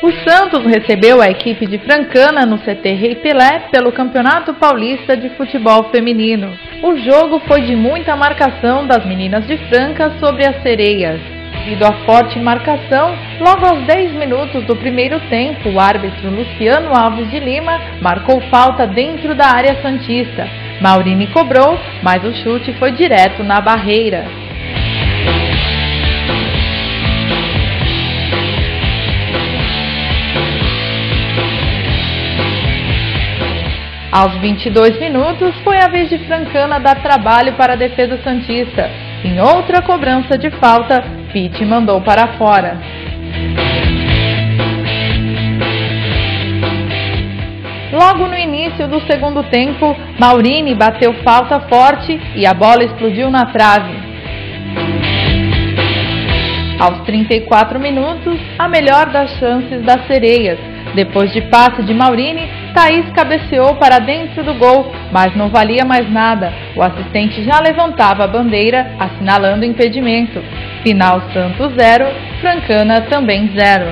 O Santos recebeu a equipe de Francana no CT Rei Pelé pelo Campeonato Paulista de Futebol Feminino. O jogo foi de muita marcação das meninas de Franca sobre as sereias. Devido à forte marcação, logo aos 10 minutos do primeiro tempo, o árbitro Luciano Alves de Lima marcou falta dentro da área santista. Maurini cobrou, mas o chute foi direto na barreira. Aos 22 minutos, foi a vez de Francana dar trabalho para a defesa santista. Em outra cobrança de falta, Pitti mandou para fora. Logo no início do segundo tempo, Maurini bateu falta forte e a bola explodiu na trave. Aos 34 minutos, a melhor das chances das sereias. Depois de passe de Maurini, Thaís cabeceou para dentro do gol, mas não valia mais nada. O assistente já levantava a bandeira, assinalando o impedimento. Final Santos 0, Francana também 0.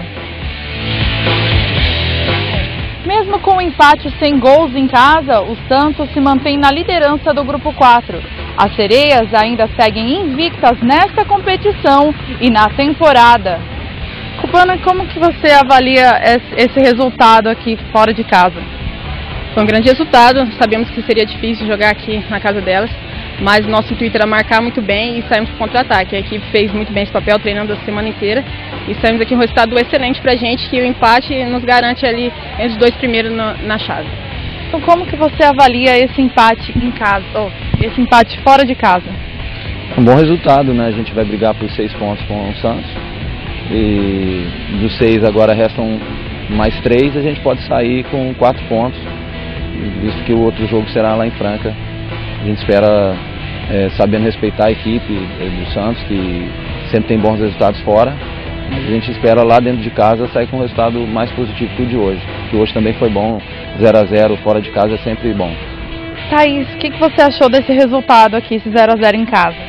Mesmo com o empate sem gols em casa, o Santos se mantém na liderança do Grupo 4. As sereias ainda seguem invictas nesta competição e na temporada. Cubana, como que você avalia esse resultado aqui fora de casa? Foi um grande resultado, sabíamos que seria difícil jogar aqui na casa delas, mas nosso intuito era marcar muito bem e saímos para o contra-ataque. A equipe fez muito bem esse papel, treinando a semana inteira e saímos aqui um resultado excelente para a gente, que o empate nos garante ali entre os dois primeiros na chave. Então como que você avalia esse empate em casa, esse empate fora de casa? É um bom resultado, né? A gente vai brigar por 6 pontos com o Santos. E dos 6 agora restam mais 3, a gente pode sair com 4 pontos, visto que o outro jogo será lá em Franca. A gente espera, sabendo respeitar a equipe do Santos, que sempre tem bons resultados fora, mas a gente espera lá dentro de casa sair com um resultado mais positivo que o de hoje, que hoje também foi bom. 0-0 fora de casa é sempre bom. Thaís, o que você achou desse resultado aqui, esse 0-0 em casa?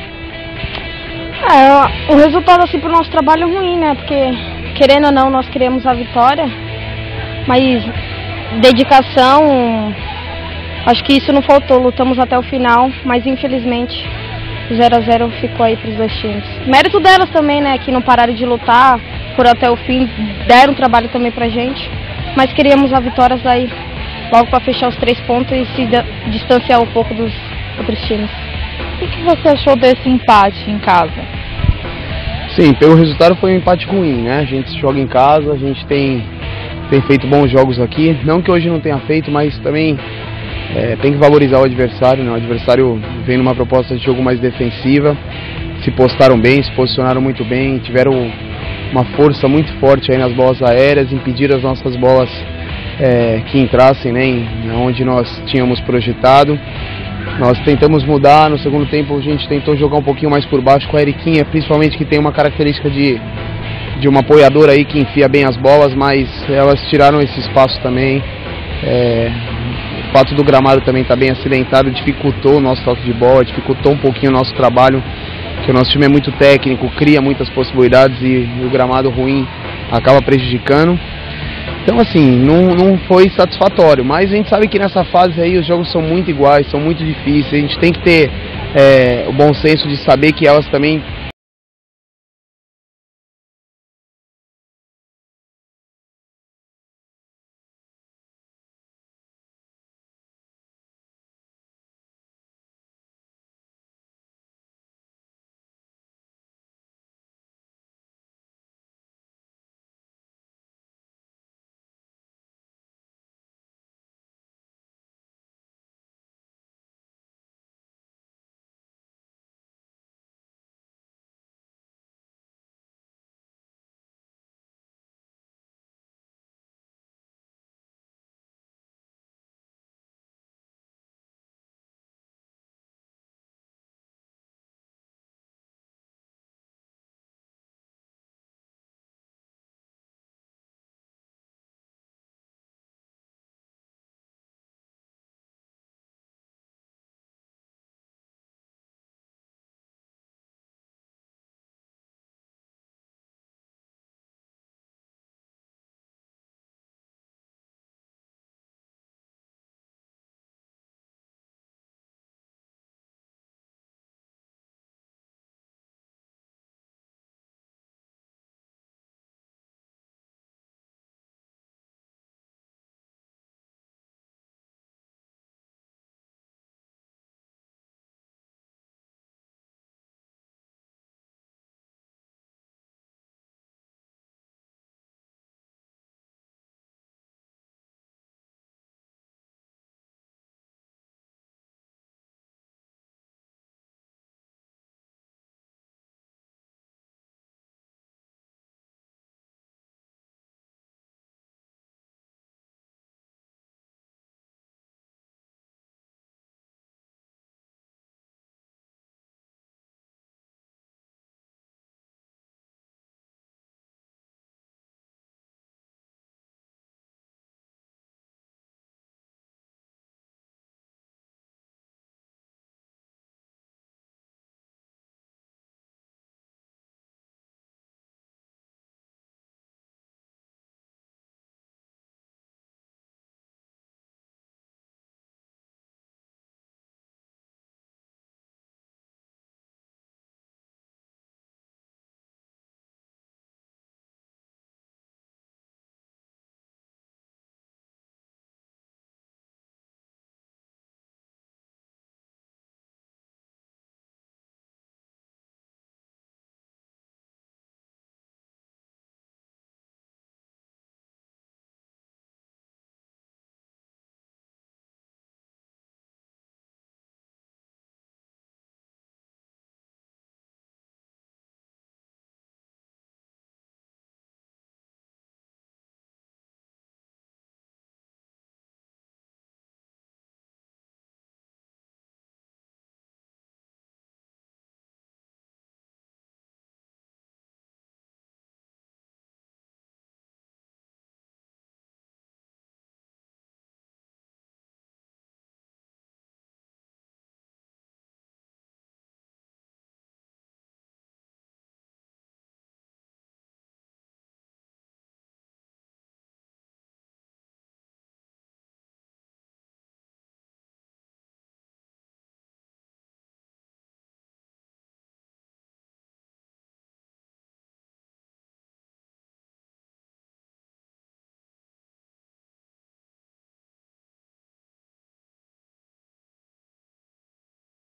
O resultado assim pro nosso trabalho é ruim, né? Porque, querendo ou não, nós queremos a vitória, mas dedicação, acho que isso não faltou, lutamos até o final, mas infelizmente o 0-0 ficou aí pros dois times. Mérito delas também, né? Que não pararam de lutar, foram até o fim, deram trabalho também pra gente, mas queríamos a vitória aí logo para fechar os 3 pontos e se distanciar um pouco dos outros times. O que você achou desse empate em casa? Sim, pelo resultado foi um empate ruim, né? A gente joga em casa, a gente tem feito bons jogos aqui. Não que hoje não tenha feito, mas também tem que valorizar o adversário, né? O adversário vem numa proposta de jogo mais defensiva, se postaram bem, se posicionaram muito bem, tiveram uma força muito forte aí nas bolas aéreas, impediram as nossas bolas que entrassem, né, onde nós tínhamos projetado. Nós tentamos mudar, no segundo tempo a gente tentou jogar um pouquinho mais por baixo com a Eriquinha, principalmente que tem uma característica de uma apoiadora aí que enfia bem as bolas, mas elas tiraram esse espaço também. O fato do gramado também estar bem acidentado dificultou o nosso toque de bola, dificultou um pouquinho o nosso trabalho, que o nosso time é muito técnico, cria muitas possibilidades e o gramado ruim acaba prejudicando. Então assim, não foi satisfatório, mas a gente sabe que nessa fase aí os jogos são muito iguais, são muito difíceis, a gente tem que ter o bom senso de saber que elas também